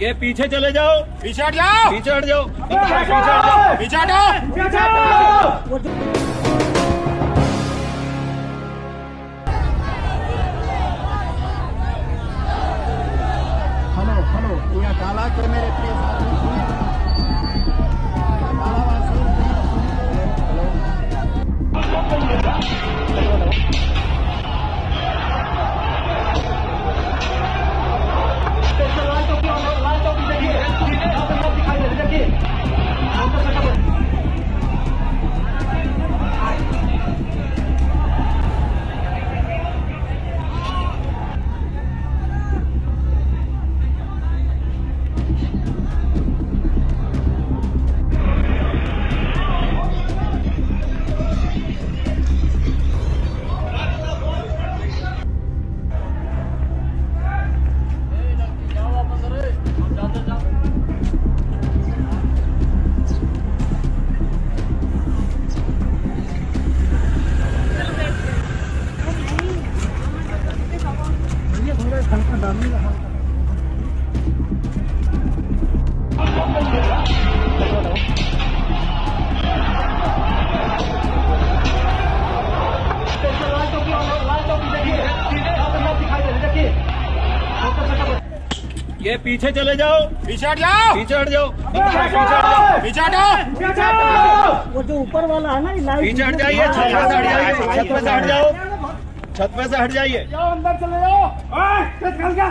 ये पीछे चले जाओ, पीछे हट जाओ, पीछे हट जाओ, पीछे हटो। हेलो, यहाँ काला के मेरे प्रिय साथी ये पीछे चले जाओ, पीछे हट जाओ, पीछे हट जाओ, पीछे हटो। वो जो ऊपर वाला है ना, पीछे हट जाइए, छत पे से हट जाइए, छत पे से हट जाओ, छत पे से हट जाइए। जाओ अंदर चले जाओ।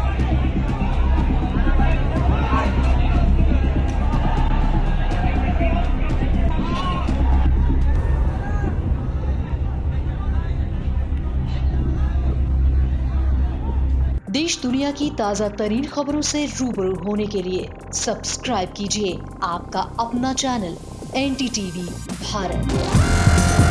देश दुनिया की ताज़ा तरीन खबरों से रूबरू होने के लिए सब्सक्राइब कीजिए आपका अपना चैनल NDTV भारत।